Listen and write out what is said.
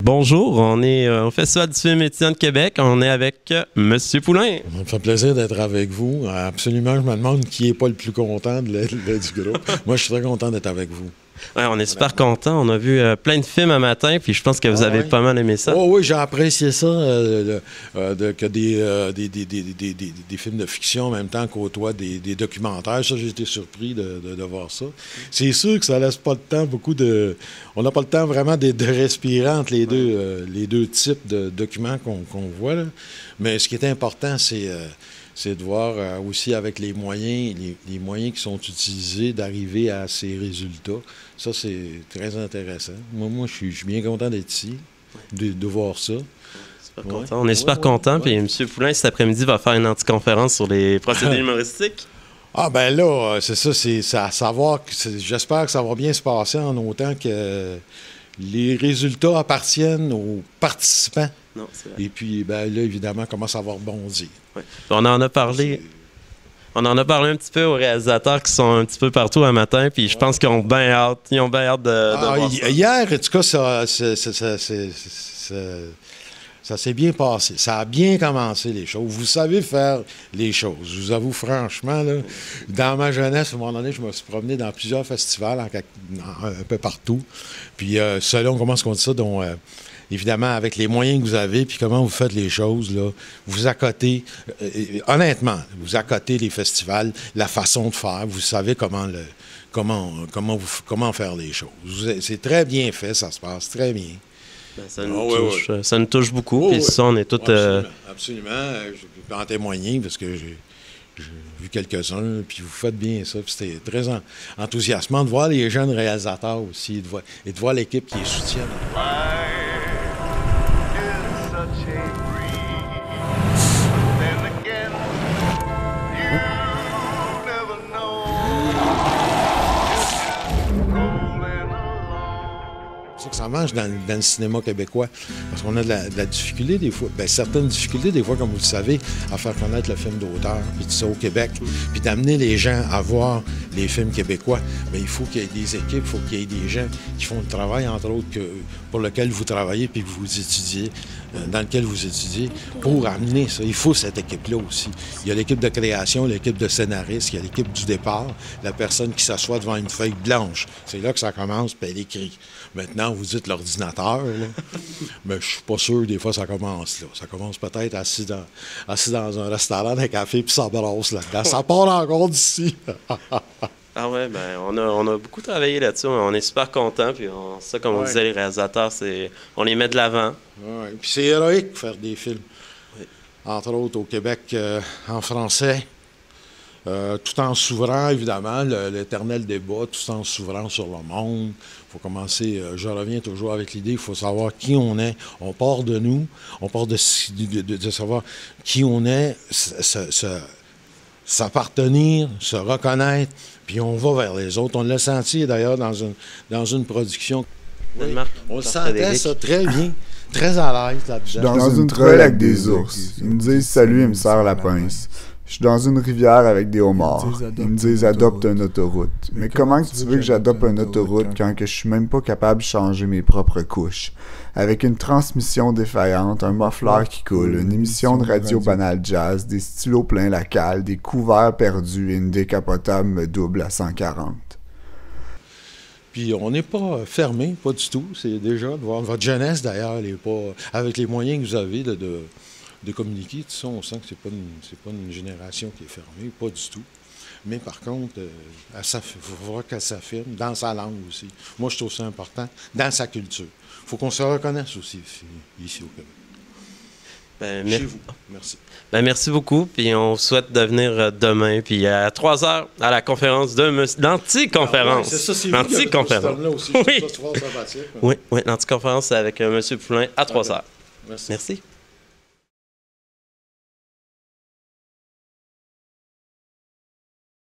Bonjour, on est au Festival du film étudiant de Québec. On est avec Monsieur Poulain. Ça me fait plaisir d'être avec vous. Absolument, je me demande qui n'est pas le plus content du groupe. Moi, je suis très content d'être avec vous. Ouais, on est super contents. On a vu plein de films un matin, puis je pense que vous avez pas mal aimé ça. Oh, oui, j'ai apprécié ça, que des films de fiction en même temps côtoient des documentaires. Ça, j'ai été surpris de voir ça. C'est sûr que ça laisse pas le temps on n'a pas le temps vraiment de respirer entre les deux types de documents qu'on voit, là. Mais ce qui est important, c'est de voir aussi avec les moyens qui sont utilisés d'arriver à ces résultats. Ça, c'est très intéressant. Moi, je suis bien content d'être ici, de voir ça. Super content. On est super content. Puis M. Poulain, cet après-midi, va faire une anticonférence sur les procédés humoristiques. Ah ben là, c'est ça, c'est à savoir j'espère que ça va bien se passer en autant que les résultats appartiennent aux participants. Non, c'est vrai. Et puis, ben là, évidemment, comment ça va rebondir. Ouais. On en a parlé. On en a parlé un petit peu aux réalisateurs qui sont un petit peu partout un matin, puis je pense qu'ils ont bien hâte. Ils ont bien hâte de voir ça. Hier, en tout cas, ça s'est bien passé. Ça a bien commencé, les choses. Vous savez faire les choses. Je vous avoue franchement, là, dans ma jeunesse, à un moment donné, je me suis promené dans plusieurs festivals, un peu partout. Puis selon comment on dit ça, dont... évidemment, avec les moyens que vous avez, puis comment vous faites les choses, là, vous accotez, honnêtement, vous accotez les festivals, la façon de faire, vous savez comment faire les choses. C'est très bien fait, ça se passe très bien. Ben, ça nous touche beaucoup, puis ça, on est tous... Absolument. Je peux en témoigner, parce que j'ai vu quelques-uns, puis vous faites bien ça, puis c'était très enthousiasmant de voir les jeunes réalisateurs aussi, et de voir l'équipe qui les soutient. C'est que ça marche dans le cinéma québécois, parce qu'on a de la difficulté des fois, certaines difficultés des fois, comme vous le savez, à faire connaître le film d'auteur, puis tout ça au Québec, puis d'amener les gens à voir les films québécois. Bien, il faut qu'il y ait des équipes, il faut qu'il y ait des gens qui font le travail, entre autres, pour lequel vous travaillez, puis que vous étudiez, dans lequel vous étudiez, pour amener ça. Il faut cette équipe-là aussi. Il y a l'équipe de création, l'équipe de scénaristes, il y a l'équipe du départ, la personne qui s'assoit devant une feuille blanche. C'est là que ça commence, puis elle écrit. Maintenant, vous dites l'ordinateur, là. Mais je suis pas sûr, des fois, ça commence là. Ça commence peut-être assis dans un restaurant, un café, puis ça brosse là-dedans. Ça part encore d'ici. Ah ouais, ben on a beaucoup travaillé là-dessus. On est super contents, puis ça, comme on disait, les réalisateurs, on les met de l'avant. Oui, puis c'est héroïque faire des films. Oui. Entre autres, au Québec, en français. Tout en s'ouvrant, évidemment, l'éternel débat, tout en s'ouvrant sur le monde. Il faut commencer, je reviens toujours avec l'idée, il faut savoir qui on est. On part de nous, on part de savoir qui on est, s'appartenir, se reconnaître, puis on va vers les autres. On l'a senti, d'ailleurs, dans une production. Oui, on le sentait, ça, très bien. Très à l'aise là-dedans. Dans une truelle avec des ours. Ils me disent « Salut, ils me serrent la pince ». Je suis dans une rivière avec des homards. Ils me disent « Adopte une autoroute ». Mais comment tu veux que j'adopte une autoroute quand que je suis même pas capable de changer mes propres couches? Avec une transmission défaillante, un muffler qui coule, une émission de radio banale jazz, des stylos pleins la cale, des couverts perdus et une décapotable me double à 140. Puis on n'est pas fermé, pas du tout. C'est déjà de voir votre jeunesse, d'ailleurs, avec les moyens que vous avez de communiquer, tout ça, on sent que c'est pas une génération qui est fermée, pas du tout. Mais par contre, il faut voir qu'elle s'affirme dans sa langue aussi. Moi, je trouve ça important, dans sa culture. Il faut qu'on se reconnaisse aussi ici au Québec. Chez vous. Merci. Ben, merci beaucoup, puis on souhaite de venir demain, puis à 3h, à la conférence l'anticonférence. C'est ça, c'est l'anticonférence. Aussi. Oui, l'anticonférence, c'est avec M. Poulain à 3h. Merci. Merci.